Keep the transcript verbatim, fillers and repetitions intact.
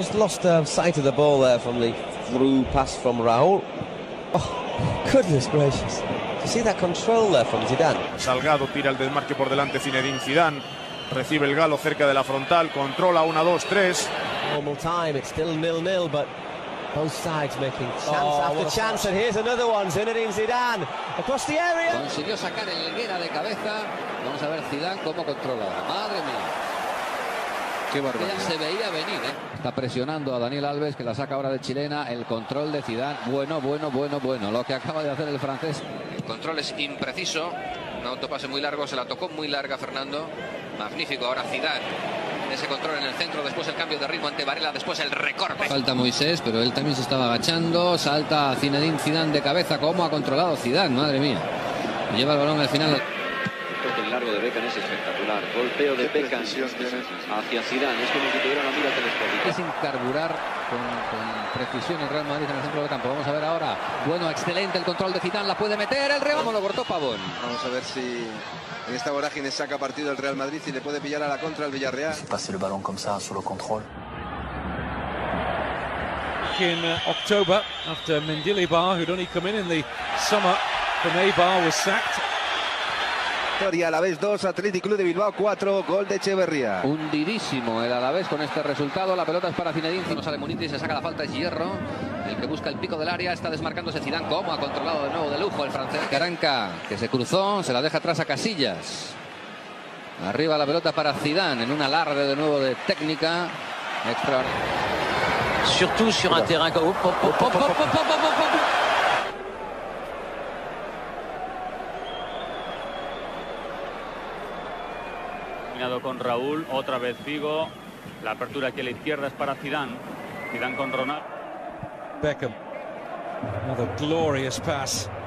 Just lost uh, sight of the ball there from the through pass from Raúl. Oh, goodness gracious. You see that control there from Zidane? Salgado tira el desmarque por delante Zinedine Zidane. Recibe el galo cerca de la frontal. Controla una, dos, tres. Normal time, it's still nil nil, but both sides making chance oh, after chance. And here's another one, Zinedine Zidane across the area. Consiguió sacar el Helguera de cabeza. Vamos a ver Zidane cómo controla. Madre mía. Qué barbaridad. Ya se veía venir, ¿eh? Está presionando a Daniel Alves, que la saca ahora de chilena. El control de Zidane. Bueno, bueno, bueno, bueno. Lo que acaba de hacer el francés. El control es impreciso. Un autopase muy largo. Se la tocó muy larga Fernando. Magnífico ahora Zidane. Ese control en el centro, después el cambio de ritmo ante Varela, después el recorte. Falta Moisés, pero él también se estaba agachando. Salta Zinedine Zidane de cabeza. ¿Cómo ha controlado Zidane? Madre mía. Lleva el balón al final. El toque largo de Beckham es espectacular. Golpeo de Beckham hacia Zidane. Es como si tuviera una mira telescópica. Sin carburar con, con precisión el Real Madrid en el centro del campo. Vamos a ver ahora. Bueno, excelente el control de Zidane. La puede meter el Real. Lo cortó Pavón. Vamos a ver si en esta vorágine saca partido el Real Madrid y le puede pillar a la contra el Villarreal. Passer le balón comme ça sur le contrôle. In uh, October, after Mendilibar, who'd only come in in the summer from Eibar, was sacked. Victoria Alavés dos, Athletic Club de Bilbao cuatro, gol de Echeverría. Hundidísimo el Alavés con este resultado. La pelota es para Zinedine. No sale Muniti, se saca la falta, es Hierro. El que busca el pico del área, está desmarcándose Zidane. Como ha controlado de nuevo de lujo el francés. Caranca, que se cruzó, se la deja atrás a Casillas. Arriba la pelota para Zidane en un alarde de nuevo de técnica. Extraordinario. Surtout sur un terrain comme... Con Raúl, otra vez Figo, la apertura aquí a la izquierda es para Zidane. Zidane con Ronaldo. Beckham, another glorious pass.